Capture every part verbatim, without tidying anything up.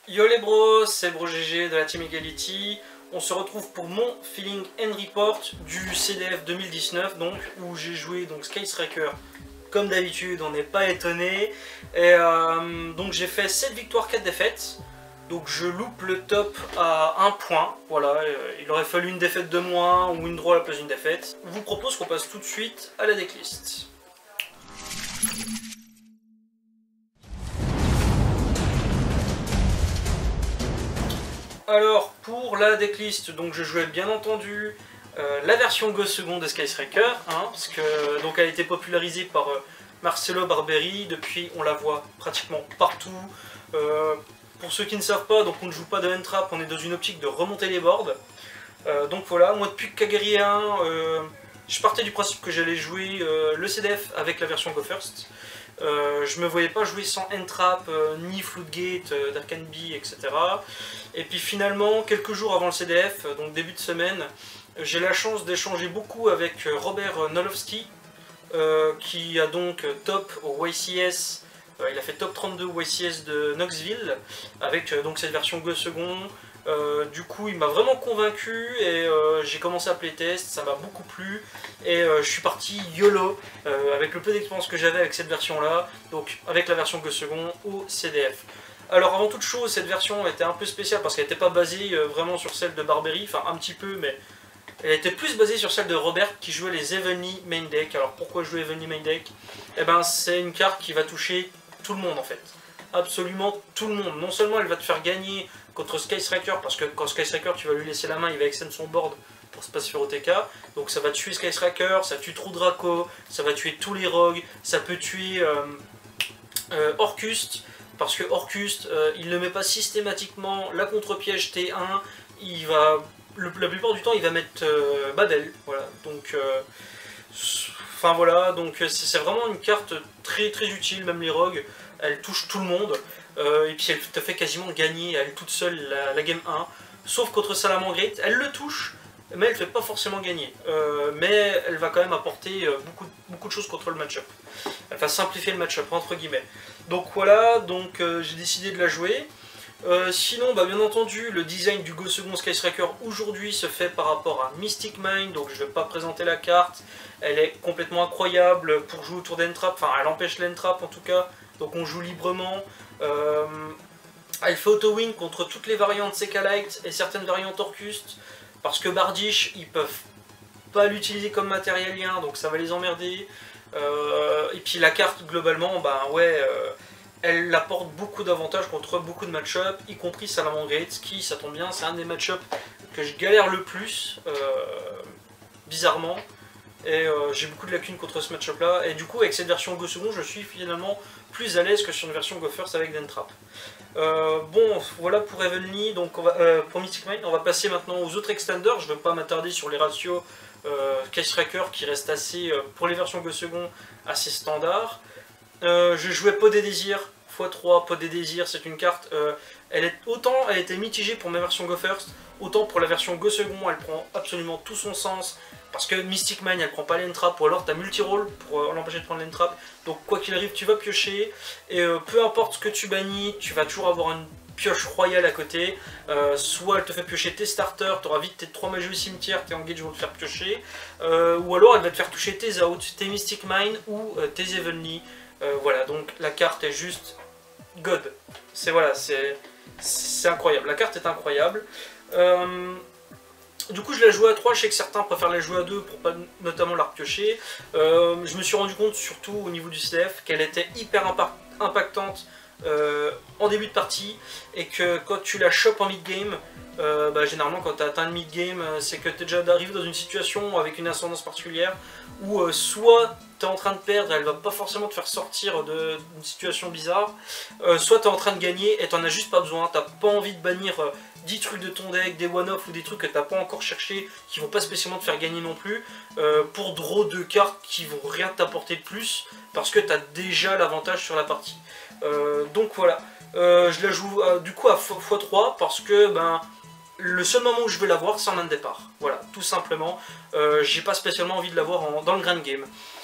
Yo les bros, c'est BroGG de la Team Egality. On se retrouve pour mon feeling and report du C D F deux mille dix-neuf, donc où j'ai joué donc Sky Striker. Comme d'habitude, on n'est pas étonné. Et euh, donc j'ai fait sept victoires, quatre défaites. Donc je loupe le top à un point. Voilà, euh, il aurait fallu une défaite de moins ou une draw à la place d'une défaite. Je vous propose qu'on passe tout de suite à la decklist. Alors pour la decklist, donc je jouais bien entendu euh, la version Go Second de Sky Striker, hein, parce que donc elle a été popularisée par euh, Marcelo Barberi. Depuis on la voit pratiquement partout. Euh, pour ceux qui ne savent pas, donc on ne joue pas de hand trap, on est dans une optique de remonter les boards. Euh, donc voilà, moi depuis Kagari un, euh, je partais du principe que j'allais jouer euh, le C D F avec la version Go First. Euh, je me voyais pas jouer sans N-Trap, euh, ni Floodgate, euh, Darkan Bee, et cetera. Et puis finalement, quelques jours avant le C D F, donc début de semaine, j'ai la chance d'échanger beaucoup avec Robert Nolowski, euh, qui a donc top au Y C S, euh, il a fait top trente-deux au Y C S de Knoxville, avec euh, donc cette version Go Second. Euh, du coup, il m'a vraiment convaincu et euh, j'ai commencé à playtest, ça m'a beaucoup plu et euh, je suis parti YOLO euh, avec le peu d'expérience que j'avais avec cette version-là, donc avec la version Go Second au C D F. Alors avant toute chose, cette version était un peu spéciale parce qu'elle n'était pas basée euh, vraiment sur celle de Barberi, enfin un petit peu, mais elle était plus basée sur celle de Robert qui jouait les Evenly Main Deck. Alors pourquoi jouer Evenly Main Deck? Eh ben c'est une carte qui va toucher tout le monde en fait. Absolument tout le monde. Non seulement elle va te faire gagner contre Sky Striker, parce que quand Sky Striker tu vas lui laisser la main, il va extend son board pour se passer sur O T K, donc ça va tuer Sky Striker, ça tue True Draco, ça va tuer tous les rogues, ça peut tuer euh, euh, Orcust, parce que Orcust, euh, il ne met pas systématiquement la contre-piège T un, il va, le, la plupart du temps il va mettre euh, Babel, voilà, donc... Euh, Enfin voilà, donc c'est vraiment une carte très très utile, même les rogues, elle touche tout le monde, euh, et puis elle te fait quasiment gagner elle toute seule la, la game un, sauf contre Salamangreat, elle le touche, mais elle ne fait pas forcément gagner, euh, mais elle va quand même apporter beaucoup, beaucoup de choses contre le match-up, elle va simplifier le match-up entre guillemets. Donc voilà, donc euh, j'ai décidé de la jouer. Euh, sinon, bah, bien entendu, le design du Go Second Sky Striker aujourd'hui se fait par rapport à Mystic Mine, donc je ne vais pas présenter la carte, elle est complètement incroyable pour jouer autour d'Entrap, enfin elle empêche l'Entrap en tout cas, donc on joue librement. Euh, elle fait auto-win contre toutes les variantes Sekalite et certaines variantes Orcust, parce que Bardiche, ils peuvent pas l'utiliser comme matérialien, donc ça va les emmerder. Euh, et puis la carte, globalement, bah ouais... Euh, elle apporte beaucoup d'avantages contre beaucoup de match-up, y compris Salamangreat, qui, ça tombe bien, c'est un des match-up que je galère le plus, euh, bizarrement. Et euh, j'ai beaucoup de lacunes contre ce match-up là, et du coup avec cette version Go Second, je suis finalement plus à l'aise que sur une version Go First avec Dentrap. Euh, bon, voilà pour Evenly, donc on va, euh, pour Mystic Mine, on va passer maintenant aux autres extenders. Je ne vais pas m'attarder sur les ratios euh, Case Tracker qui restent assez, euh, pour les versions Go Second, assez standards. Euh, je jouais Pot des Désirs fois trois, Pot des Désirs, c'est une carte, euh, elle est, autant elle était mitigée pour ma version Go First, autant pour la version Go Second, elle prend absolument tout son sens, parce que Mystic Mine, elle prend pas l'entrap, ou alors t'as multi-roll pour euh, l'empêcher de prendre l'entrap, donc quoi qu'il arrive, tu vas piocher, et euh, peu importe ce que tu bannis, tu vas toujours avoir une pioche royale à côté, euh, soit elle te fait piocher tes starters, tu auras vite tes trois magies au cimetière, tes engage vont te faire piocher, euh, ou alors elle va te faire toucher tes outs, tes Mystic Mine, ou euh, tes Evenly. Euh, voilà, donc la carte est juste God. C'est voilà, c'est incroyable. La carte est incroyable. Euh, du coup, je l'ai joué à trois. Je sais que certains préfèrent la jouer à deux pour pas notamment la repiocher. Euh, je me suis rendu compte, surtout au niveau du C D F, qu'elle était hyper impact impactante euh, en début de partie et que quand tu la chopes en mid-game, euh, bah, généralement quand tu as atteint le mid-game, c'est que tu es déjà arrivé dans une situation avec une ascendance particulière où euh, soit tu es en train de perdre, elle va pas forcément te faire sortir d'une situation bizarre, euh, soit tu es en train de gagner et tu n'en as juste pas besoin, tu n'as pas envie de bannir euh, dix trucs de ton deck, des one-off ou des trucs que tu n'as pas encore cherché, qui vont pas spécialement te faire gagner non plus, euh, pour draw de cartes qui vont rien t'apporter de plus, parce que tu as déjà l'avantage sur la partie. Euh, donc voilà, euh, je la joue euh, du coup à fois trois parce que ben le seul moment où je veux l'avoir, c'est en main de départ. Voilà, tout simplement. Euh, J'ai pas spécialement envie de l'avoir dans le grand game.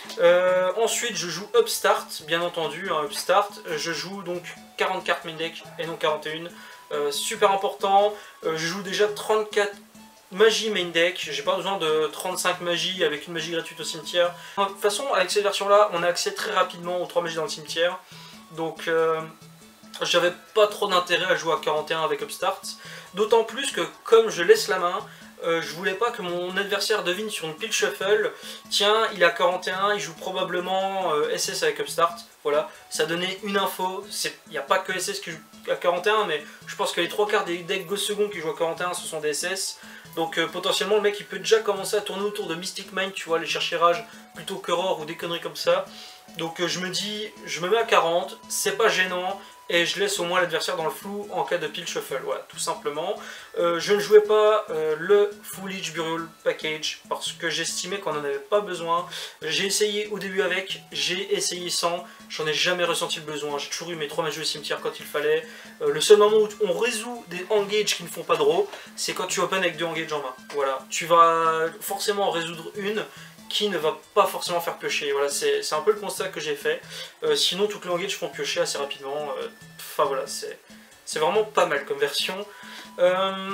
Euh, ensuite, je joue Upstart, bien entendu. Hein, Upstart, je joue donc quarante cartes main deck et non quarante et un. Euh, super important. Euh, je joue déjà trente-quatre magie main deck. J'ai pas besoin de trente-cinq magies avec une magie gratuite au cimetière. De toute façon, avec cette version-là, on a accès très rapidement aux trois magies dans le cimetière. Donc, euh, j'avais pas trop d'intérêt à jouer à quarante et un avec Upstart. D'autant plus que, comme je laisse la main, euh, je voulais pas que mon adversaire devine sur une pile shuffle. Tiens, il a quarante et un, il joue probablement euh, S S avec Upstart. Voilà, ça donnait une info. Il n'y a pas que S S qui joue à quarante et un, mais je pense que les trois quarts des decks Go Second qui jouent à quarante et un, ce sont des S S. Donc euh, potentiellement, le mec il peut déjà commencer à tourner autour de Mystic Mind, tu vois, les chercher rage plutôt que Roar ou des conneries comme ça. Donc euh, je me dis, je me mets à quarante, c'est pas gênant. Et je laisse au moins l'adversaire dans le flou en cas de pile shuffle, voilà, tout simplement. Euh, je ne jouais pas euh, le Foolish Burial Package parce que j'estimais qu'on n'en avait pas besoin. J'ai essayé au début avec, j'ai essayé sans, j'en ai jamais ressenti le besoin. J'ai toujours eu mes trois magies au cimetière quand il fallait. Euh, le seul moment où on résout des engage qui ne font pas de draw, c'est quand tu open avec deux engage en main. Voilà, tu vas forcément en résoudre une qui ne va pas forcément faire piocher. Voilà, c'est un peu le constat que j'ai fait. Euh, sinon, toutes les engages font piocher assez rapidement. Euh, enfin voilà, c'est vraiment pas mal comme version. Euh,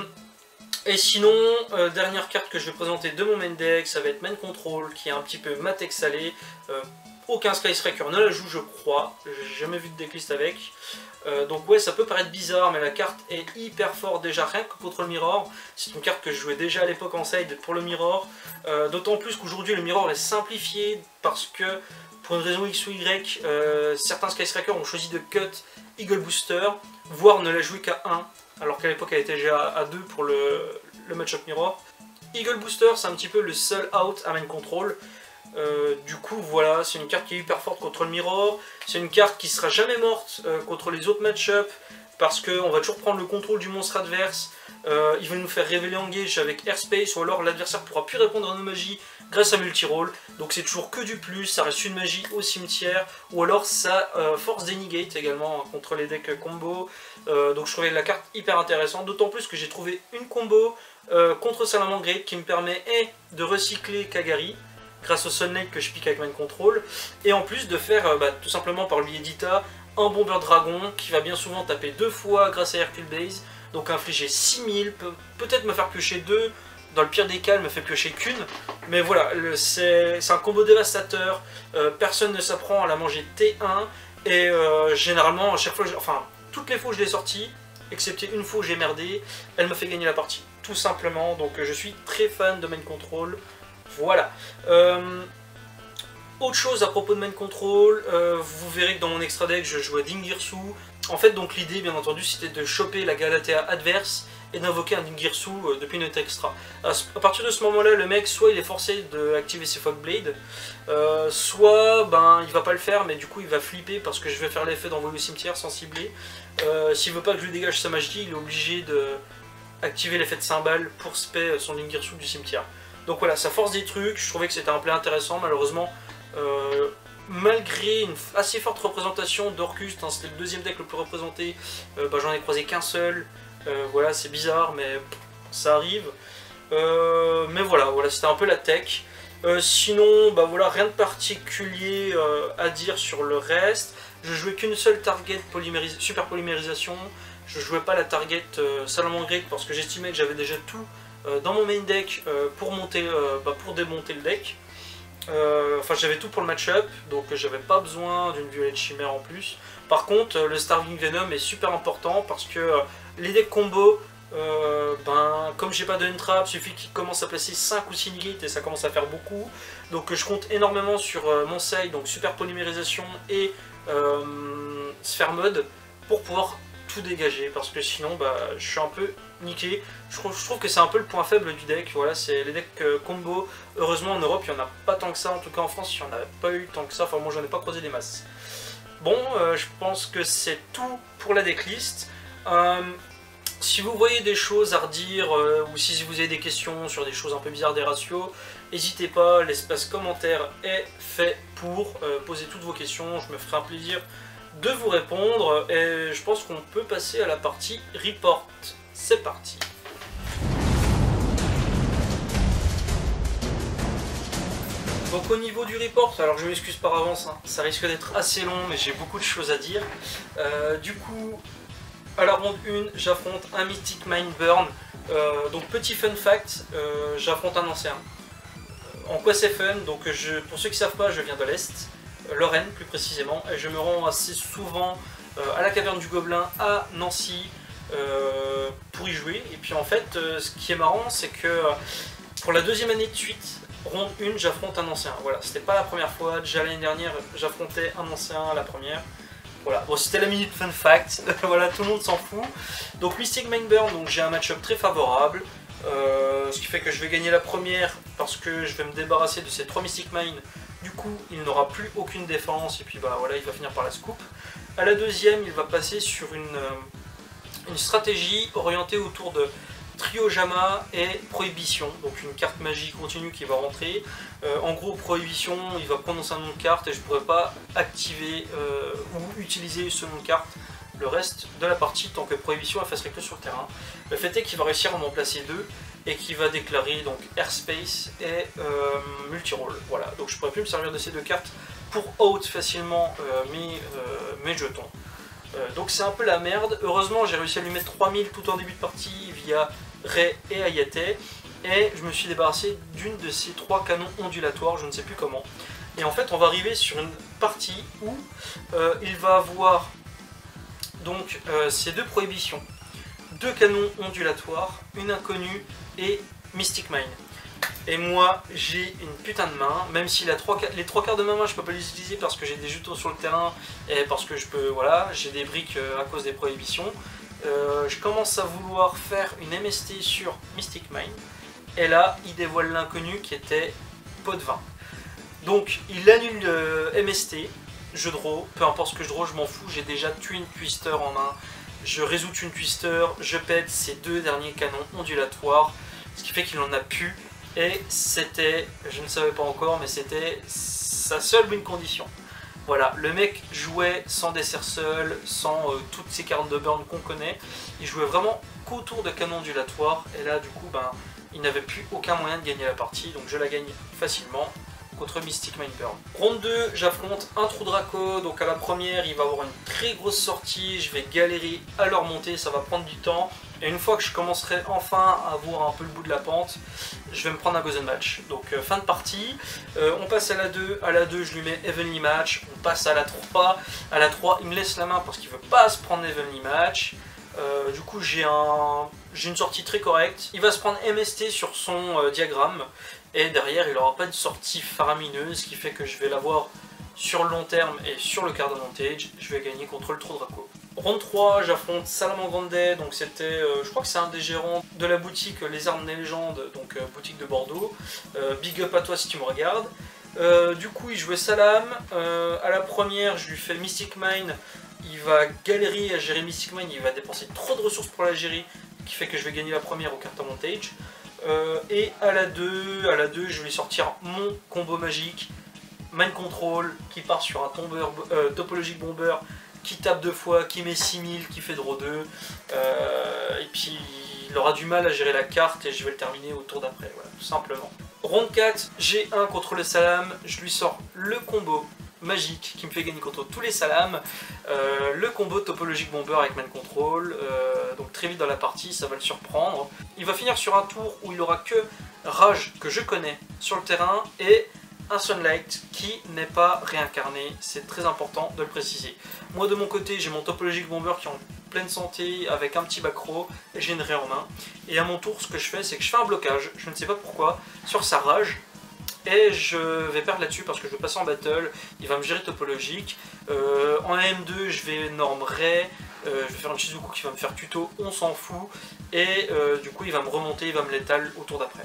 et sinon, euh, dernière carte que je vais présenter de mon main deck, ça va être Main Control, qui est un petit peu matek salé. Euh, aucun Sky Striker ne la joue, je crois. J'ai jamais vu de decklist avec. Euh, donc ouais, ça peut paraître bizarre, mais la carte est hyper forte déjà, rien que contre le Mirror. C'est une carte que je jouais déjà à l'époque en side pour le Mirror. Euh, D'autant plus qu'aujourd'hui le Mirror est simplifié parce que, pour une raison X ou Y, euh, certains Sky Strikers ont choisi de cut Eagle Booster, voire ne la jouer qu'à un, alors qu'à l'époque elle était déjà à deux pour le, le match-up Mirror. Eagle Booster, c'est un petit peu le seul out à Main Control. Euh, du coup voilà, c'est une carte qui est hyper forte contre le Mirror, c'est une carte qui sera jamais morte euh, contre les autres match-up parce qu'on va toujours prendre le contrôle du monstre adverse, euh, il va nous faire révéler engage avec airspace ou alors l'adversaire pourra plus répondre à nos magies grâce à multi-roll, donc c'est toujours que du plus, ça reste une magie au cimetière ou alors ça euh, force des negate également hein, contre les decks combo, euh, donc je trouvais la carte hyper intéressante, d'autant plus que j'ai trouvé une combo euh, contre Salamangreat qui me permet et de recycler Kagari grâce au Sunlight que je pique avec Main Control, et en plus de faire euh, bah, tout simplement par le biais d'Ita un Bomber Dragon qui va bien souvent taper deux fois grâce à Hercule Base, donc infliger six mille, peut-être me faire piocher deux, dans le pire des cas elle me fait piocher qu'une, mais voilà, c'est un combo dévastateur, euh, personne ne s'apprend à la manger T un, et euh, généralement à chaque fois, enfin toutes les fois où je l'ai sortie, excepté une fois où j'ai merdé, elle me fait gagner la partie, tout simplement, donc je suis très fan de Main Control. Voilà. Euh, autre chose à propos de Main Control, euh, vous verrez que dans mon extra deck je jouais Dingirsu. En fait donc l'idée bien entendu c'était de choper la Galatea adverse et d'invoquer un Dingirsu euh, depuis notre extra. À, à partir de ce moment là le mec soit il est forcé d'activer ses Fogblade, euh, soit ben il va pas le faire mais du coup il va flipper parce que je vais faire l'effet d'envoyer au cimetière sans cibler. Euh, S'il veut pas que je lui dégage sa magie il est obligé de activer l'effet de cymbale pour spé son Dingirsu du cimetière. Donc voilà, ça force des trucs, je trouvais que c'était un play intéressant, malheureusement, euh, malgré une assez forte représentation d'Orcust, hein, c'était le deuxième deck le plus représenté, euh, bah, j'en ai croisé qu'un seul, euh, voilà, c'est bizarre, mais ça arrive. Euh, mais voilà, voilà c'était un peu la tech. Euh, sinon, bah voilà, rien de particulier euh, à dire sur le reste. Je jouais qu'une seule target polyméris super polymérisation, je jouais pas la target euh, Salamangreat parce que j'estimais que j'avais déjà tout dans mon main deck euh, pour, monter, euh, bah, pour démonter le deck. Euh, enfin j'avais tout pour le match-up, donc j'avais pas besoin d'une violette chimère en plus. Par contre le Starving Venom est super important parce que euh, les decks combo, euh, ben, comme j'ai pas de N-Trap, il suffit qu'il commence à placer cinq ou six negates et ça commence à faire beaucoup. Donc je compte énormément sur euh, mon side, donc super polymérisation et euh, Sphere Mode pour pouvoir tout dégager parce que sinon bah, je suis un peu niqué. Je trouve, je trouve que c'est un peu le point faible du deck. Voilà, c'est les decks euh, combo. Heureusement en Europe il n'y en a pas tant que ça, en tout cas en France il n'y en a pas eu tant que ça, enfin moi j'en ai pas croisé des masses. Bon, euh, je pense que c'est tout pour la decklist. Euh, si vous voyez des choses à redire euh, ou si vous avez des questions sur des choses un peu bizarres des ratios, n'hésitez pas, l'espace commentaire est fait pour euh, poser toutes vos questions, je me ferai un plaisir de vous répondre et je pense qu'on peut passer à la partie report. C'est parti. Donc au niveau du report, alors je m'excuse par avance, hein, ça risque d'être assez long mais j'ai beaucoup de choses à dire. Euh, du coup, à la ronde un, j'affronte un Mystic Mind Burn. Euh, donc petit fun fact, euh, j'affronte un ancien. En quoi c'est fun? Donc je, pour ceux qui ne savent pas, je viens de l'Est, euh, Lorraine plus précisément, et je me rends assez souvent euh, à la caverne du Gobelin à Nancy euh, pour y jouer. Et puis en fait, euh, ce qui est marrant, c'est que euh, pour la deuxième année de suite, ronde un, j'affronte un ancien. Voilà, c'était pas la première fois, déjà l'année dernière, j'affrontais un ancien à la première. Voilà, bon, c'était la minute fun fact, voilà, tout le monde s'en fout. Donc Mystic Mind Burn, donc j'ai un match-up très favorable, euh, ce qui fait que je vais gagner la première parce que je vais me débarrasser de ces trois Mystic Mind. Du coup, il n'aura plus aucune défense et puis bah voilà, il va finir par la scoop. À la deuxième, il va passer sur une, euh, une stratégie orientée autour de Triojama et Prohibition, donc une carte magie continue qui va rentrer. Euh, en gros, Prohibition, il va prononcer un nom de carte et je ne pourrai pas activer euh, ou utiliser ce nom de carte le reste de la partie tant que Prohibition effacerait que sur le terrain. Le fait est qu'il va réussir à m'en placer deux et qu'il va déclarer donc Airspace et euh, Multirole. Voilà, donc je ne pourrai plus me servir de ces deux cartes pour out facilement euh, mes, euh, mes jetons. Euh, donc c'est un peu la merde. Heureusement, j'ai réussi à lui mettre trois mille tout en début de partie via Ray et Ayate, et je me suis débarrassé d'une de ces trois canons ondulatoires, je ne sais plus comment. Et en fait, on va arriver sur une partie où euh, il va avoir donc euh, ces deux prohibitions, deux canons ondulatoires, une inconnue et Mystic Mine. Et moi, j'ai une putain de main, même si la trois, les trois quarts de ma main, je peux pas les utiliser parce que j'ai des jetons sur le terrain et parce que je peux, voilà, j'ai des briques à cause des prohibitions. Euh, je commence à vouloir faire une M S T sur Mystic Mine, et là, il dévoile l'inconnu qui était pot de vin. Donc, il annule euh, M S T, je draw, peu importe ce que je draw, je m'en fous, j'ai déjà Twin Twister en main. Je résous Twin Twister, je pète ces deux derniers canons ondulatoires, ce qui fait qu'il en a pu. Et c'était, je ne savais pas encore, mais c'était sa seule win condition. Voilà, le mec jouait sans dessert seul, sans euh, toutes ces cartes de burn qu'on connaît. Il jouait vraiment qu'autour de canons ondulatoires. Et là, du coup, ben, il n'avait plus aucun moyen de gagner la partie. Donc je la gagne facilement contre Mystic Mind Burn. Ronde deux, j'affronte un Trou Draco. Donc à la première, il va avoir une très grosse sortie. Je vais galérer à le remonter, ça va prendre du temps. Et une fois que je commencerai enfin à voir un peu le bout de la pente, je vais me prendre un Gozen Match. Donc euh, fin de partie, euh, on passe à la deux, à la deux je lui mets Heavenly Match, on passe à la trois, à la trois il me laisse la main parce qu'il veut pas se prendre Heavenly Match. Euh, du coup j'ai un, j'ai une sortie très correcte, il va se prendre M S T sur son euh, diagramme, et derrière il n'aura pas une sortie faramineuse, ce qui fait que je vais l'avoir sur le long terme et sur le card advantage, je vais gagner contre le Trou Draco. Ronde trois, j'affronte Salamangande, donc c'était, euh, je crois que c'est un des gérants de la boutique Les Armes des Légendes, donc euh, boutique de Bordeaux. Euh, big up à toi si tu me regardes. Euh, du coup, il jouait Salam. Euh, à la première, je lui fais Mystic Mine. Il va galérer à gérer Mystic Mine, il va dépenser trop de ressources pour la gérer, qui fait que je vais gagner la première au card advantage. Euh, et à la deux, à la deux, je vais sortir mon combo magique, Mind Control, qui part sur un tombeur, euh, topologique bomber, qui tape deux fois, qui met six mille, qui fait draw deux, euh, et puis il aura du mal à gérer la carte et je vais le terminer au tour d'après, voilà, tout simplement. Ronde quatre, G un contre le Salam, je lui sors le combo magique qui me fait gagner contre tous les Salams, euh, le combo topologique bomber avec Mind Control, euh, donc très vite dans la partie, ça va le surprendre. Il va finir sur un tour où il aura que Rage, que je connais, sur le terrain, et un Sunlight qui n'est pas réincarné, c'est très important de le préciser. Moi de mon côté, j'ai mon topologique bomber qui est en pleine santé avec un petit backrow et j'ai une raie en main. Et à mon tour, ce que je fais, c'est que je fais un blocage, je ne sais pas pourquoi, sur sa rage. Et je vais perdre là-dessus parce que je vais passer en battle, il va me gérer topologique. Euh, en M deux, je vais norme Ray, euh, je vais faire un Shizuku qui va me faire tuto, on s'en fout. Et euh, du coup, il va me remonter, il va me létal au tour d'après.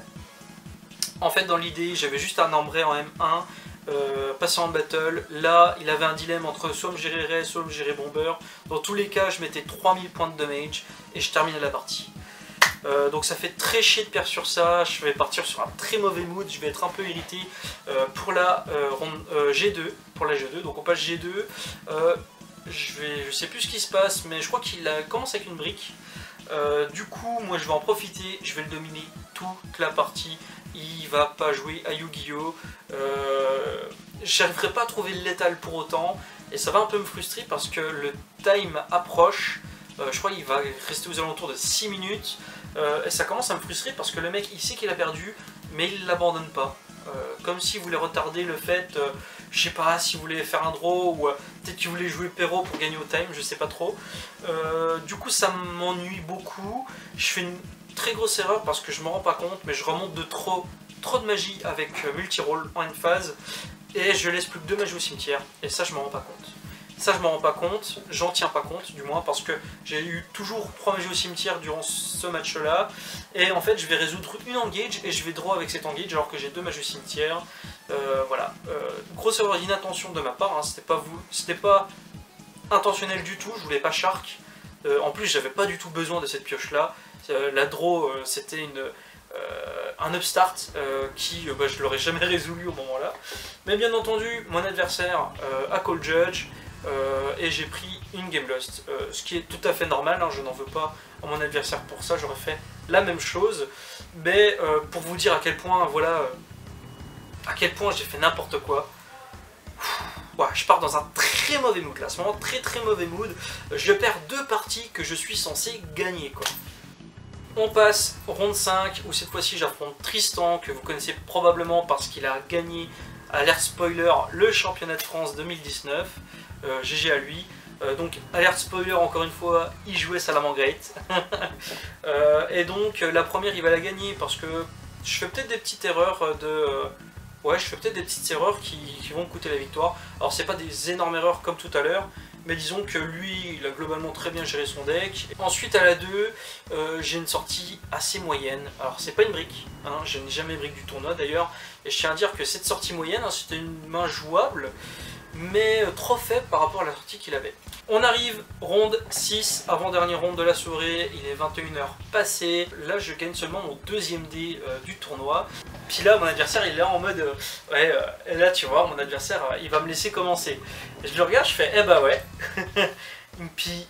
En fait, dans l'idée, j'avais juste un Ambré en M un, euh, passé en battle. Là, il avait un dilemme entre soit me gérer Ray, soit me gérer Bomber. Dans tous les cas, je mettais trois mille points de damage et je terminais la partie. Euh, donc ça fait très chier de perdre sur ça, je vais partir sur un très mauvais mood, je vais être un peu irrité euh, pour la euh, ronde, euh, G deux, pour la G deux, donc on passe G deux, euh, je, vais, je sais plus ce qui se passe, mais je crois qu'il commence avec une brique, euh, du coup moi je vais en profiter, je vais le dominer toute la partie, il va pas jouer à Yu-Gi-Oh! Euh, J'arriverai pas à trouver le létal pour autant, et ça va un peu me frustrer parce que le time approche. Euh, je crois qu'il va rester aux alentours de six minutes, euh, et ça commence à me frustrer parce que le mec il sait qu'il a perdu, mais il l'abandonne pas. Euh, comme s'il voulait retarder le fait, euh, je sais pas, s'il voulait faire un draw, ou euh, peut-être qu'il voulait jouer Perrault pour gagner au time, je sais pas trop. Euh, du coup ça m'ennuie beaucoup, je fais une très grosse erreur parce que je me rends pas compte, mais je remonte de trop, trop de magie avec euh, multi-roll en une phase, et je laisse plus que deux magies au cimetière, et ça je me rends pas compte. Ça je me rends pas compte, j'en tiens pas compte du moins, parce que j'ai eu toujours trois magies au cimetière durant ce match là, et en fait je vais résoudre une engage et je vais draw avec cette engage alors que j'ai deux magies au cimetière. Euh, voilà, euh, grosse erreur d'inattention de ma part, hein. C'était pas vous, c'était pas intentionnel du tout, je voulais pas shark. Euh, en plus j'avais pas du tout besoin de cette pioche là. Euh, la draw euh, c'était une... Euh, un upstart euh, qui, euh, bah, je l'aurais jamais résolu au moment là. Mais bien entendu, mon adversaire euh, a call judge euh, et j'ai pris une game lost. Euh, ce qui est tout à fait normal, hein, je n'en veux pas à mon adversaire pour ça, j'aurais fait la même chose. Mais euh, pour vous dire à quel point, voilà, euh, à quel point j'ai fait n'importe quoi. Ouais, je pars dans un très mauvais mood là, ce moment très très mauvais mood. Je perds deux parties que je suis censé gagner quoi. On passe ronde cinq, où cette fois-ci j'affronte Tristan, que vous connaissez probablement parce qu'il a gagné, alerte spoiler, le championnat de France deux mille dix-neuf. Euh, G G à lui. Euh, donc, alerte spoiler, encore une fois, il jouait Salamangreat. euh, et donc, la première, il va la gagner parce que je fais peut-être des petites erreurs de... Euh, ouais, je fais peut-être des petites erreurs qui, qui vont me coûter la victoire. Alors, c'est pas des énormes erreurs comme tout à l'heure, mais disons que lui, il a globalement très bien géré son deck. Ensuite, à la deux, euh, j'ai une sortie assez moyenne. Alors, c'est pas une brique, hein, je n'ai jamais brique du tournoi d'ailleurs. Et je tiens à dire que cette sortie moyenne, hein, c'était une main jouable, mais trop faible par rapport à la sortie qu'il avait. On arrive, ronde six, avant-dernière ronde de la soirée, il est vingt et une heures passées. Là, je gagne seulement mon deuxième dé euh, du tournoi. Puis là, mon adversaire, il est là en mode... Euh, ouais, euh, et là, tu vois, mon adversaire, euh, il va me laisser commencer. Et je le regarde, je fais, eh bah ouais. Puis,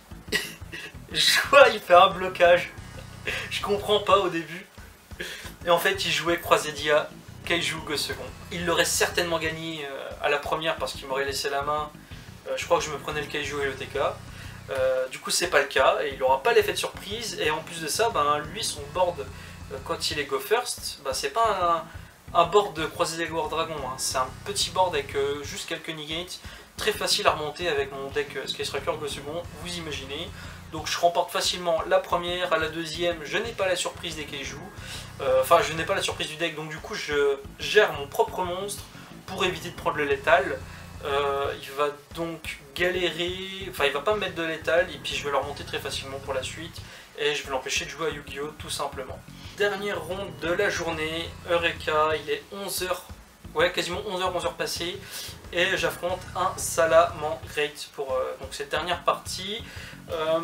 je vois, il fait un blocage. Je comprends pas au début. Et en fait, il jouait Croisédia, Kaiju, Go second. Il l'aurait certainement gagné euh, à la première parce qu'il m'aurait laissé la main. Euh, je crois que je me prenais le Kaiju et le T K. Euh, du coup, c'est pas le cas et il n'aura pas l'effet de surprise. Et en plus de ça, ben, lui, son board, euh, quand il est Go First, ben, c'est pas un, un board de Croisédia War Dragon. Hein. C'est un petit board avec euh, juste quelques negates. Très facile à remonter avec mon deck euh, Sky Striker Go second, vous imaginez. Donc je remporte facilement la première, à la deuxième, je n'ai pas la surprise des Kaiju. Euh, enfin, je n'ai pas la surprise du deck, donc du coup, je gère mon propre monstre pour éviter de prendre le létal. Euh, il va donc galérer, enfin, il va pas me mettre de létal, et puis je vais le remonter très facilement pour la suite, et je vais l'empêcher de jouer à Yu-Gi-Oh! Tout simplement. Dernière ronde de la journée, Eureka, il est onze heures, ouais, quasiment onze heures, onze heures passées, et j'affronte un Salamangreat pour euh, donc cette dernière partie. Euh,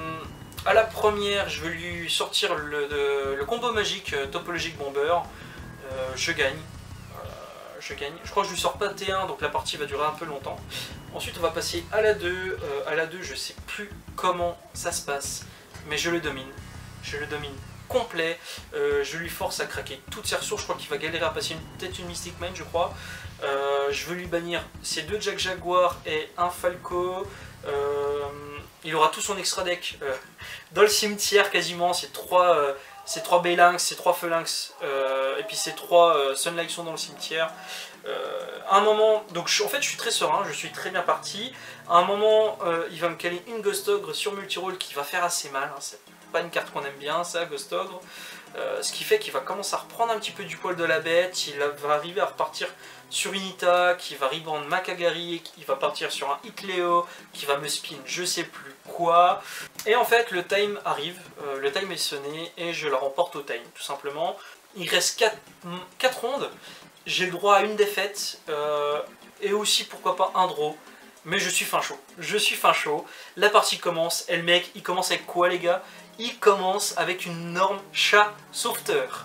à la première, je vais lui sortir le, de, le combo magique euh, topologique bomber. Euh, je gagne. Euh, je gagne. Je crois que je lui sors pas T un, donc la partie va durer un peu longtemps. Ensuite, on va passer à la deux. Euh, à la deux, je sais plus comment ça se passe, mais je le domine. Je le domine complet. Euh, je lui force à craquer toutes ses ressources. Je crois qu'il va galérer à passer peut-être une Mystic Mine, je crois. Euh, je veux lui bannir ces deux Jack Jaguar et un Falco. Euh, il aura tout son extra deck euh, dans le cimetière quasiment. Ces trois, euh, ces trois Baylinx, ces trois Phalanx euh, et puis ces trois euh, Sunlight sont dans le cimetière. Euh, à un moment, donc je, en fait je suis très serein, je suis très bien parti. À un moment, euh, il va me caler une Ghost Ogre sur multiroll qui va faire assez mal. Hein, c'est pas une carte qu'on aime bien, ça, Ghost Ogre. Euh, ce qui fait qu'il va commencer à reprendre un petit peu du poil de la bête. Il va arriver à repartir sur Unita, qui va rebound Makagari, qui va partir sur un Icleo, qui va me spin je sais plus quoi. Et en fait, le time arrive, euh, le time est sonné et je la remporte au time, tout simplement. Il reste quatre rondes, j'ai le droit à une défaite euh, et aussi pourquoi pas un draw. Mais je suis fin chaud, je suis fin chaud. La partie commence, et le mec, il commence avec quoi les gars? Il commence avec une norme chat sauveteur.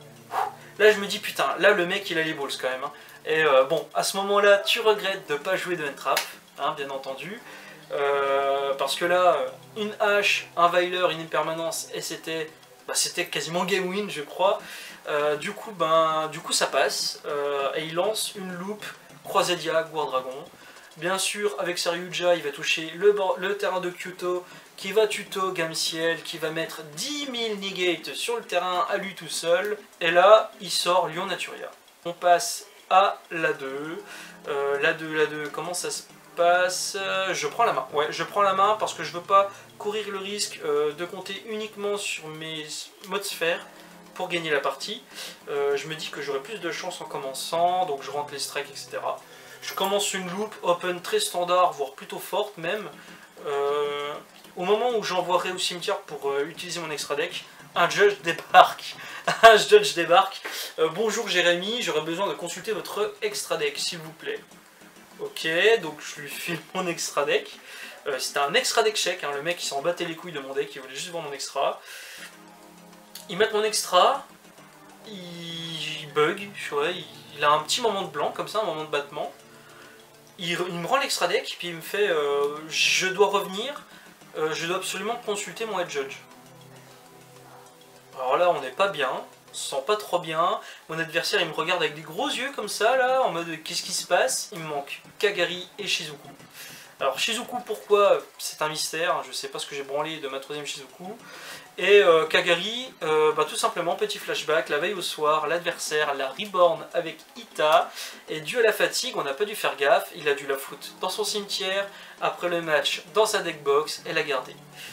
Là je me dis putain, là le mec il a les balls quand même. Hein. Et euh, bon, à ce moment-là, tu regrettes de ne pas jouer de Entrap, hein, bien entendu. Euh, parce que là, une hache, un Veiler, une impermanence, et c'était bah, c'était quasiment game win je crois. Euh, du, coup, ben, du coup ça passe, euh, et il lance une loupe Croisedia Gour Dragon. Bien sûr avec Saryuja il va toucher le, le terrain de Kyoto, qui va tuto Gamciel, qui va mettre dix mille negates sur le terrain à lui tout seul. Et là il sort Lion Naturia. On passe à la deux. Euh, la deux, la deux, comment ça se passe? Je prends la main. Ouais, je prends la main parce que je veux pas courir le risque euh, de compter uniquement sur mes modes sphères pour gagner la partie. Euh, je me dis que j'aurai plus de chance en commençant, donc je rentre les strikes, et cetera. Je commence une loupe open très standard, voire plutôt forte même. Euh, au moment où j'envoierai au cimetière pour euh, utiliser mon extra deck, un judge débarque. Un judge débarque. Euh, bonjour Jérémy, j'aurais besoin de consulter votre extra deck, s'il vous plaît. Ok, donc je lui file mon extra deck. Euh, C'était un extra deck check, hein, le mec il s'en battait les couilles de mon deck, il voulait juste voir mon extra. Il met mon extra, il bug, ouais, il a un petit moment de blanc comme ça, un moment de battement. Il, il me rend l'extra deck, puis il me fait euh, je dois revenir, euh, je dois absolument consulter mon head judge. Alors là on n'est pas bien, on se sent pas trop bien. Mon adversaire il me regarde avec des gros yeux comme ça là, en mode qu'est-ce qui se passe? Il me manque Kagari et Shizuku. Alors Shizuku pourquoi? C'est un mystère, je sais pas ce que j'ai branlé de ma troisième Shizuku. Et euh, Kagari, euh, bah, tout simplement, petit flashback, la veille au soir, l'adversaire l'a reborn avec Ita, et dû à la fatigue, on n'a pas dû faire gaffe, il a dû la foutre dans son cimetière, après le match, dans sa deckbox, et l'a gardée.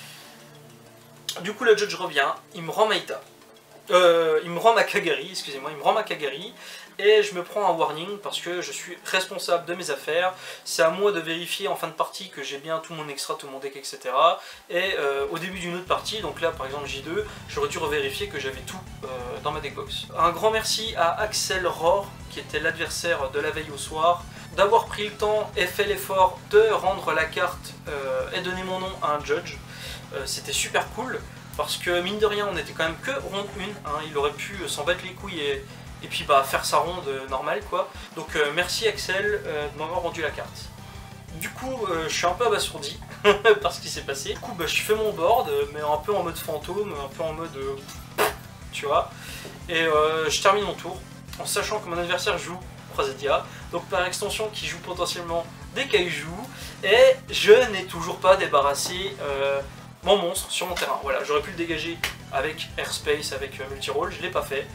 Du coup, le judge revient, il me rend ma Ita. Euh, il me rend ma Kagari, excusez-moi, il me rend ma Kagari, et je me prends un warning parce que je suis responsable de mes affaires. C'est à moi de vérifier en fin de partie que j'ai bien tout mon extra, tout mon deck, et cetera. Et euh, au début d'une autre partie, donc là par exemple J deux, j'aurais dû revérifier que j'avais tout euh, dans ma deckbox. Un grand merci à Axel Rohr, qui était l'adversaire de la veille au soir, d'avoir pris le temps et fait l'effort de rendre la carte euh, et donner mon nom à un judge. Euh, C'était super cool. Parce que mine de rien on était quand même que ronde un, hein, il aurait pu s'en battre les couilles et, et puis bah, faire sa ronde euh, normale quoi. Donc euh, merci Axel euh, de m'avoir rendu la carte. Du coup euh, je suis un peu abasourdi par ce qui s'est passé. Du coup bah, je fais mon board mais un peu en mode fantôme, un peu en mode euh, tu vois. Et euh, je termine mon tour en sachant que mon adversaire joue Croisedia, donc par extension qui joue potentiellement des kaiju, et je n'ai toujours pas débarrassé euh, mon monstre sur mon terrain. Voilà, j'aurais pu le dégager avec Airspace, avec euh, multiroll, je ne l'ai pas fait.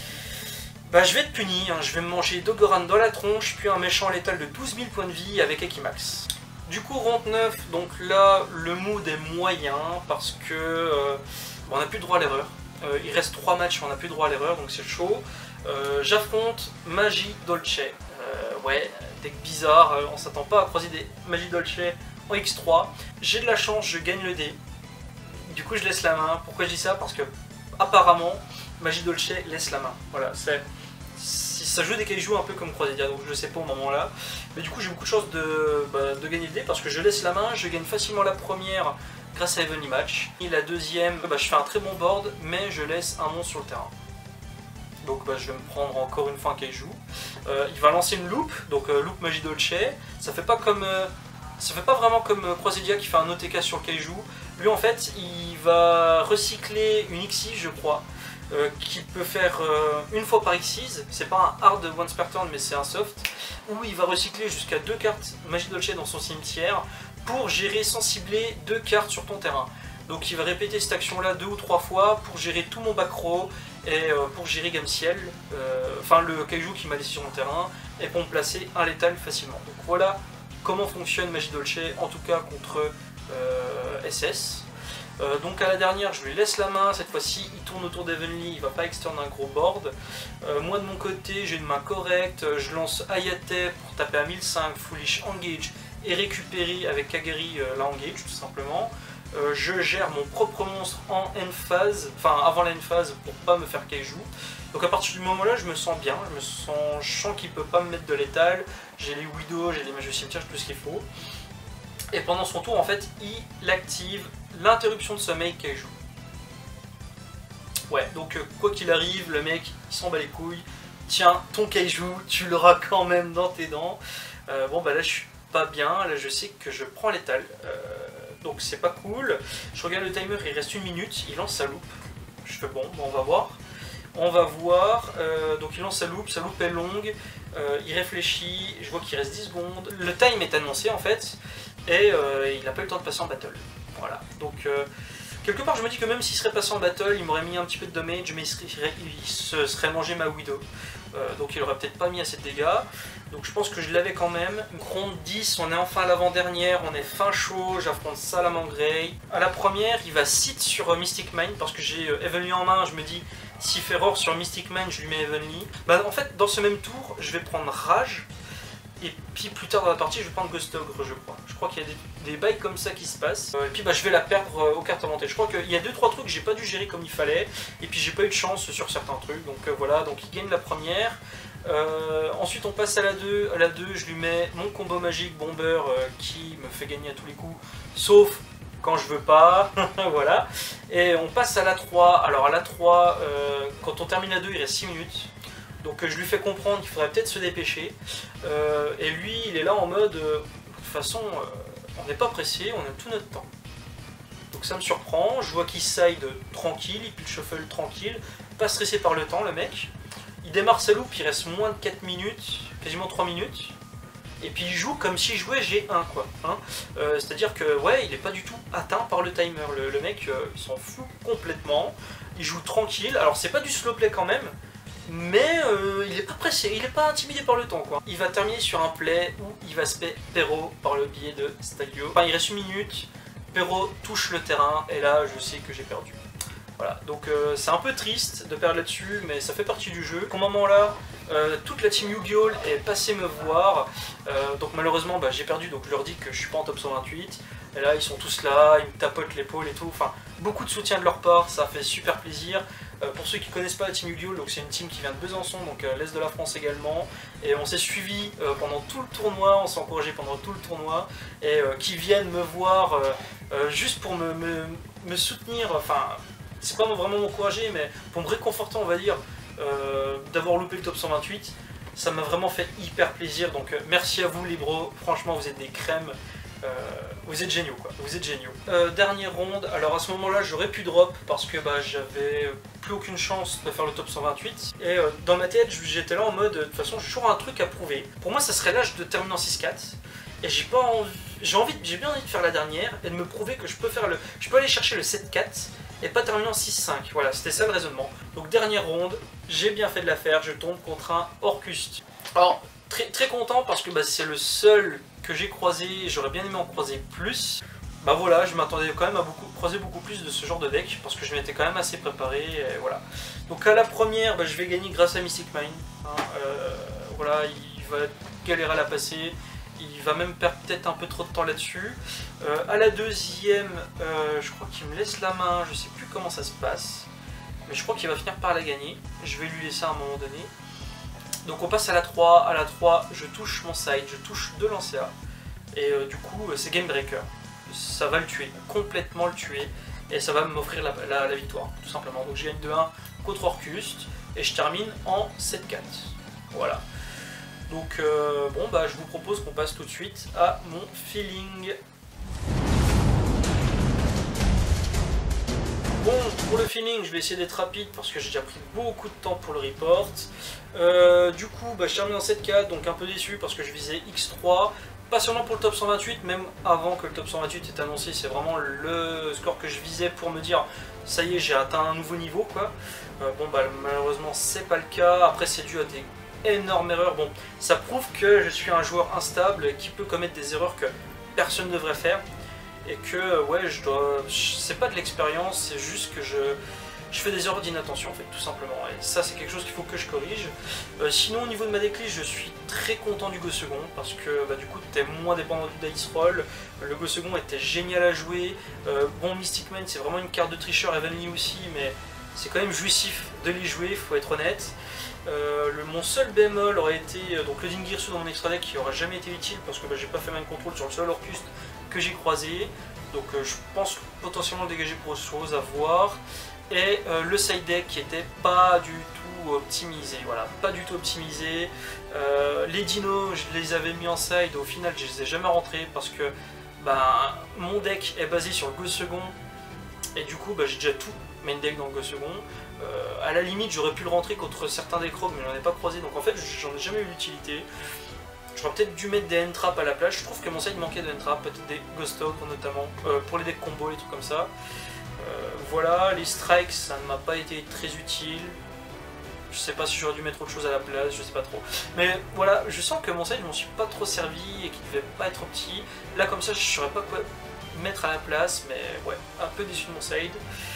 Bah je vais être puni, hein. Je vais me manger Dogoran dans la tronche, puis un méchant létal de douze mille points de vie avec Ekimax. Du coup, ronde neuf, donc là, le mood est moyen, parce que euh, on n'a plus droit à l'erreur. Euh, il reste trois matchs, on n'a plus droit à l'erreur, donc c'est chaud. Euh, J'affronte Magie Dolce. Euh, ouais, deck bizarre, euh, on s'attend pas à croiser des Magie Dolce en X trois. J'ai de la chance, je gagne le dé. Du coup je laisse la main. Pourquoi je dis ça? Parce que apparemment Magie Dolce laisse la main. Voilà, c'est ça joue des kaiju un peu comme Croisedia, donc je ne sais pas au moment là. Mais du coup j'ai beaucoup de chance de, bah, de gagner le dé parce que je laisse la main, je gagne facilement la première grâce à Heavenly Match. Et la deuxième, bah, je fais un très bon board, mais je laisse un monstre sur le terrain. Donc bah, je vais me prendre encore une fois un kaiju. Euh, il va lancer une loupe, donc euh, loupe Magie Dolce. Ça fait pas comme euh, ça fait pas vraiment comme euh, Croisedia qui fait un O T K sur le kaiju. Lui en fait il va recycler une X six je crois, euh, qui peut faire euh, une fois par X six. C'est pas un hard once per turn mais c'est un soft, où il va recycler jusqu'à deux cartes Magie Dolce dans son cimetière pour gérer sans cibler deux cartes sur ton terrain. Donc il va répéter cette action là deux ou trois fois pour gérer tout mon back row et euh, pour gérer Gamciel, euh, enfin le kaiju qui m'a laissé sur mon terrain, et pour me placer un létal facilement. Donc voilà comment fonctionne Magie Dolce, en tout cas contre euh, S S. Euh, donc à la dernière, je lui laisse la main, cette fois-ci il tourne autour d'Evenly, il va pas externe un gros board. Euh, moi de mon côté, j'ai une main correcte, je lance Ayate pour taper à mille cinq, Foolish Engage, et récupérer avec Kagari euh, la Engage tout simplement. Euh, je gère mon propre monstre en end phase, enfin avant la end phase pour pas me faire kaiju. Donc à partir du moment là je me sens bien, je me sens, je sens qu'il peut pas me mettre de létal, j'ai les widows, j'ai les mages de cimetière, tout ce qu'il faut. Et pendant son tour en fait il active l'interruption de sommeil kaiju. Ouais, donc euh, quoi qu'il arrive, le mec il s'en bat les couilles, tiens ton kaiju, tu l'auras quand même dans tes dents. Euh, bon bah là je suis pas bien, là je sais que je prends létal. Euh, Donc c'est pas cool. Je regarde le timer, il reste une minute, il lance sa loupe. Je fais bon, bon on va voir. On va voir, euh, donc il lance sa loupe, sa loupe est longue, euh, il réfléchit, je vois qu'il reste dix secondes. Le time est annoncé en fait, et euh, il n'a pas eu le temps de passer en battle. Voilà, donc euh, quelque part je me dis que même s'il serait passé en battle, il m'aurait mis un petit peu de damage, mais il, serait, il se serait mangé ma Widow. Euh, donc il aurait peut-être pas mis assez de dégâts. Donc je pense que je l'avais quand même. Ronde dix, on est enfin à l'avant-dernière, on est fin chaud, j'affronte Salamangreat. À la première, il va sit sur euh, Mystic Mine, parce que j'ai euh, Heavenly en main, je me dis, s'il fait erreur sur Mystic Mine, je lui mets Heavenly. Bah en fait, dans ce même tour, je vais prendre Rage, et puis plus tard dans la partie, je vais prendre Ghost Ogre, je crois. Je crois qu'il y a des, des bails comme ça qui se passent. Euh, et puis bah, je vais la perdre euh, aux cartes inventées. Je crois qu'il y a deux trois trucs que j'ai pas dû gérer comme il fallait, et puis j'ai pas eu de chance sur certains trucs. Donc euh, voilà, donc il gagne la première. Euh, ensuite on passe à la deux, à la deux je lui mets mon combo magique Bomber euh, qui me fait gagner à tous les coups, sauf quand je veux pas, voilà. Et on passe à la trois, alors à la trois, euh, quand on termine la deux il reste six minutes, donc euh, je lui fais comprendre qu'il faudrait peut-être se dépêcher, euh, et lui il est là en mode, euh, de toute façon euh, on n'est pas pressé, on a tout notre temps. Donc ça me surprend, je vois qu'il side tranquille, il pile shuffle tranquille, pas stressé par le temps le mec. Il démarre sa loupe, il reste moins de quatre minutes, quasiment trois minutes. Et puis il joue comme s'il jouait G un quoi. Hein. Euh, C'est-à-dire que ouais, il n'est pas du tout atteint par le timer. Le, le mec, euh, il s'en fout complètement. Il joue tranquille. Alors c'est pas du slow play quand même, mais euh, il n'est pas pressé, il n'est pas intimidé par le temps quoi. Il va terminer sur un play où il va spé Pero par le biais de Stagio. Enfin il reste une minute, Pero touche le terrain et là je sais que j'ai perdu. Voilà, donc euh, c'est un peu triste de perdre là-dessus, mais ça fait partie du jeu. Au moment là, euh, toute la team Yu-Gi-Oh est passée me voir, euh, donc malheureusement bah, j'ai perdu, donc je leur dis que je suis pas en top cent vingt-huit. Et là ils sont tous là, ils me tapotent l'épaule et tout, enfin beaucoup de soutien de leur part, ça fait super plaisir. Euh, pour ceux qui connaissent pas la team Yu-Gi-Oh, donc c'est une team qui vient de Besançon, donc à l'est de la France également, et on s'est suivi euh, pendant tout le tournoi, on s'est encouragé pendant tout le tournoi, et euh, qui viennent me voir euh, euh, juste pour me, me, me soutenir, enfin... C'est pas vraiment m'encourager, mais pour me réconforter, on va dire, euh, d'avoir loupé le top cent vingt-huit, ça m'a vraiment fait hyper plaisir. Donc euh, merci à vous les bros, franchement vous êtes des crèmes, euh, vous êtes géniaux quoi, vous êtes géniaux. Euh, dernière ronde, alors à ce moment-là j'aurais pu drop parce que bah, j'avais plus aucune chance de faire le top cent vingt-huit. Et euh, dans ma tête j'étais là en mode, de toute façon j'ai toujours un truc à prouver. Pour moi ça serait l'âge de terminer en six quatre. Et j'ai pas envie, j'ai envie, j'ai bien envie de faire la dernière et de me prouver que je peux faire le, je peux aller chercher le sept quatre et pas terminer en six cinq. Voilà, c'était ça le raisonnement. Donc dernière ronde, j'ai bien fait de l'affaire, je tombe contre un Orcust. Alors très, très content parce que bah, c'est le seul que j'ai croisé, j'aurais bien aimé en croiser plus. Bah voilà, je m'attendais quand même à beaucoup, croiser beaucoup plus de ce genre de deck parce que je m'étais quand même assez préparé. Et voilà. Donc à la première, bah, je vais gagner grâce à Mystic Mine. Hein, euh, voilà, il va galérer à la passer. Il va même perdre peut-être un peu trop de temps là-dessus. Euh, à la deuxième, euh, je crois qu'il me laisse la main, je sais plus comment ça se passe. Mais je crois qu'il va finir par la gagner. Je vais lui laisser à un moment donné. Donc on passe à la trois. À la trois, je touche mon side, je touche deux lancers. Et euh, du coup, c'est Game Breaker. Ça va le tuer, complètement le tuer. Et ça va m'offrir la, la, la victoire, tout simplement. Donc je gagne deux un contre Orcust. Et je termine en sept quatre. Voilà. Donc euh, bon bah je vous propose qu'on passe tout de suite à mon feeling. Bon, pour le feeling, je vais essayer d'être rapide parce que j'ai déjà pris beaucoup de temps pour le report. Euh, du coup, bah, je termine en sept quatre, donc un peu déçu parce que je visais X trois. Pas seulement pour le top cent vingt-huit, même avant que le top cent vingt-huit ait annoncé, c'est vraiment le score que je visais pour me dire ça y est, j'ai atteint un nouveau niveau quoi. Euh, bon bah malheureusement c'est pas le cas, après c'est dû à des énorme erreur. Bon, ça prouve que je suis un joueur instable qui peut commettre des erreurs que personne ne devrait faire et que ouais, je dois, c'est pas de l'expérience, c'est juste que je, je fais des erreurs d'inattention en fait, tout simplement. Et ça, c'est quelque chose qu'il faut que je corrige. Euh, sinon, au niveau de ma déclisse, je suis très content du Go second parce que bah, du coup, tu es moins dépendant du dice roll. Le Go second était génial à jouer. Euh, bon, Mystic Man, c'est vraiment une carte de tricheur, Heavenly aussi, mais c'est quand même jouissif de l'y jouer, faut être honnête. Euh, le, mon seul bémol aurait été euh, donc le Dingirsu dans mon extra deck qui aurait jamais été utile parce que bah, j'ai pas fait mind control sur le seul Orcust que j'ai croisé, donc euh, je pense potentiellement dégager pour autre chose à voir. Et euh, le side deck qui était pas du tout optimisé, voilà, pas du tout optimisé. Euh, les dinos, je les avais mis en side, au final je les ai jamais rentrés parce que bah, mon deck est basé sur le Go second et du coup bah, j'ai déjà tout main deck dans le Go second. Euh, à la limite, j'aurais pu le rentrer contre certains decks rogues, mais j'en ai pas croisé, donc en fait, j'en ai jamais eu l'utilité. J'aurais peut-être dû mettre des end-traps à la place. Je trouve que mon side manquait de end-traps, peut-être des Ghost Talk notamment, euh, pour les decks combo, les trucs comme ça. Euh, voilà, les strikes, ça ne m'a pas été très utile. Je sais pas si j'aurais dû mettre autre chose à la place, je sais pas trop. Mais voilà, je sens que mon side, je m'en suis pas trop servi et qu'il devait pas être petit. Là, comme ça, je saurais pas quoi mettre à la place, mais ouais, un peu déçu de mon side.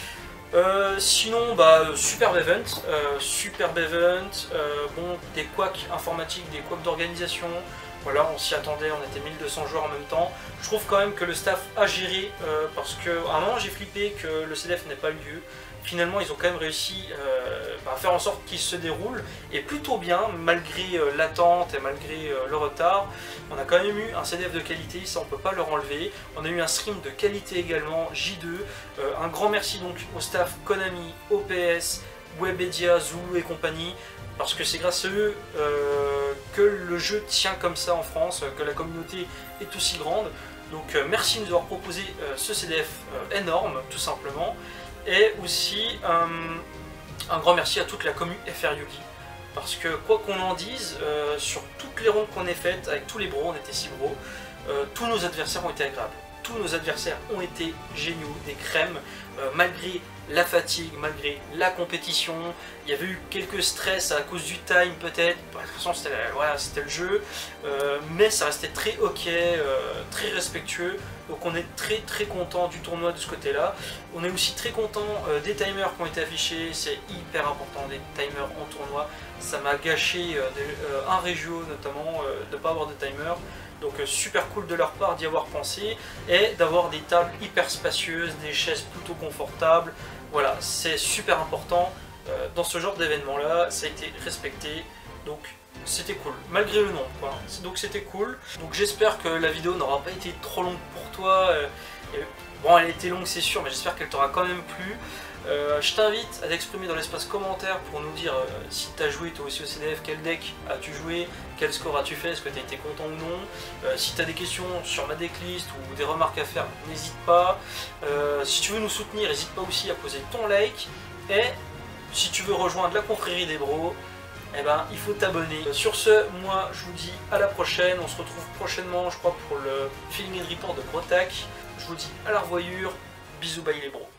Euh, sinon, bah, superbe event, euh, superbe event, euh, bon, des couacs informatiques, des couacs d'organisation, voilà, on s'y attendait, on était mille deux cents joueurs en même temps. Je trouve quand même que le staff a géré, euh, parce qu'à un moment j'ai flippé que le C D F n'ait pas lieu. Finalement, ils ont quand même réussi euh, à faire en sorte qu'il se déroule, et plutôt bien, malgré euh, l'attente et malgré euh, le retard. On a quand même eu un C D F de qualité, ça on peut pas leur enlever. On a eu un stream de qualité également, J deux. Euh, un grand merci donc au staff Konami, O P S, Webedia, Zulu et compagnie, parce que c'est grâce à eux euh, que le jeu tient comme ça en France, que la communauté est aussi grande. Donc euh, merci de nous avoir proposé euh, ce C D F euh, énorme, tout simplement. Et aussi euh, un grand merci à toute la commu F R Yugi. Parce que quoi qu'on en dise, euh, sur toutes les rondes qu'on ait faites, avec tous les bros, on était six bros, euh, tous nos adversaires ont été agréables. Tous nos adversaires ont été géniaux, des crèmes, euh, malgré la fatigue, malgré la compétition. Il y avait eu quelques stress à cause du time peut-être, de toute façon c'était voilà, le jeu, euh, mais ça restait très ok, euh, très respectueux. Donc on est très très content du tournoi de ce côté là. On est aussi très content euh, des timers qui ont été affichés, c'est hyper important des timers en tournoi. Ça m'a gâché euh, de, euh, un régio notamment euh, de ne pas avoir de timer. Donc euh, super cool de leur part d'y avoir pensé et d'avoir des tables hyper spacieuses, des chaises plutôt confortables. Voilà, c'est super important euh, dans ce genre d'événement là, ça a été respecté. Donc c'était cool, malgré le nom quoi. Donc c'était cool. Donc j'espère que la vidéo n'aura pas été trop longue pour toi. Euh, et, bon, elle a été longue c'est sûr, mais j'espère qu'elle t'aura quand même plu. Euh, je t'invite à t'exprimer dans l'espace commentaire pour nous dire euh, si tu as joué toi aussi au C D F, quel deck as-tu joué, quel score as-tu fait, est-ce que tu as été content ou non. Euh, si tu as des questions sur ma decklist ou des remarques à faire, n'hésite pas. Euh, si tu veux nous soutenir, n'hésite pas aussi à poser ton like. Et si tu veux rejoindre la confrérie des bros, eh ben, il faut t'abonner. Sur ce, moi je vous dis à la prochaine. On se retrouve prochainement, je crois, pour le feeling and report de Brotac. Je vous dis à la revoyure. Bisous, bye les bros.